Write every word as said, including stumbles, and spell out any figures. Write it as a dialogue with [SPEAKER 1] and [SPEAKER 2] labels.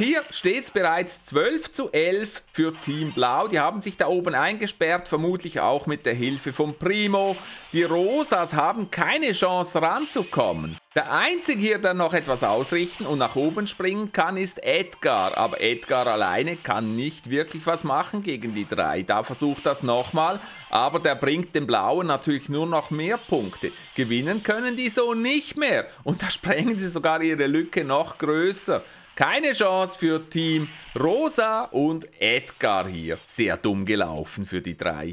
[SPEAKER 1] Hier steht es bereits zwölf zu elf für Team Blau. Die haben sich da oben eingesperrt, vermutlich auch mit der Hilfe von Primo. Die Rosas haben keine Chance ranzukommen. Der Einzige hier, der noch etwas ausrichten und nach oben springen kann, ist Edgar. Aber Edgar alleine kann nicht wirklich was machen gegen die drei. Da versucht das nochmal, aber der bringt den Blauen natürlich nur noch mehr Punkte. Gewinnen können die so nicht mehr. Und da sprengen sie sogar ihre Lücke noch größer. Keine Chance für Team Rosa und Edgar hier. Sehr dumm gelaufen für die drei.